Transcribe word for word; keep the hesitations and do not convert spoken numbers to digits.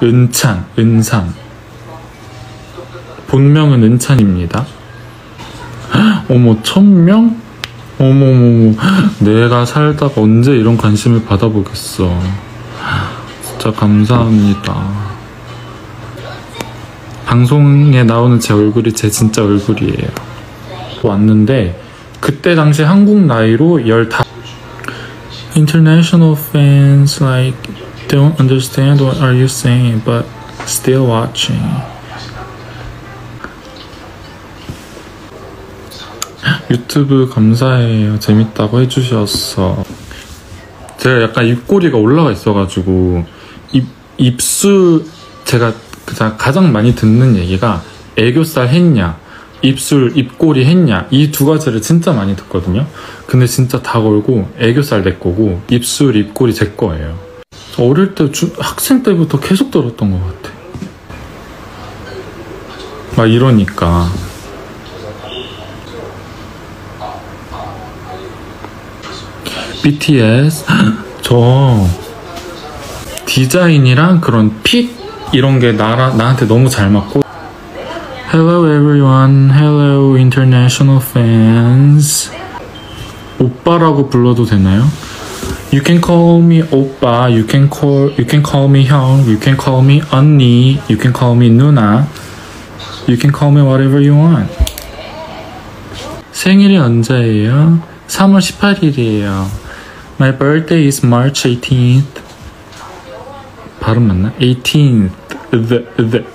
은찬, 은산. 본명은 은찬입니다. 어머, 천명? 어머머머, 내가 살다가 언제 이런 관심을 받아보겠어. 진짜 감사합니다. 방송에 나오는 제 얼굴이 제 진짜 얼굴이에요. 왔는데 그때 당시 한국 나이로 열다섯. International fans like don't understand what are you saying but still watching. 유튜브 감사해요. 재밌다고 해주셨어. 제가 약간 입꼬리가 올라가 있어가지고 입, 입술 제가 가장 많이 듣는 얘기가 애교살 했냐, 입술, 입꼬리 했냐, 이 두 가지를 진짜 많이 듣거든요. 근데 진짜 다 걸고 애교살 내 거고 입술, 입꼬리 제 거예요. 어릴 때 주, 학생 때부터 계속 들었던 것 같아. 막 이러니까. 비티에스 저 디자인이랑 그런 핏 이런 게 나라, 나한테 너무 잘 맞고. Hello everyone, hello international fans. 오빠라고 불러도 되나요? You can call me 오빠, you can call, you can call me 형, you can call me 언니, you can call me 누나, you can call me whatever you want. 생일이 언제예요? 삼월 십팔일이에요. My birthday is March eighteenth. 발음 맞나? eighteenth. The, the.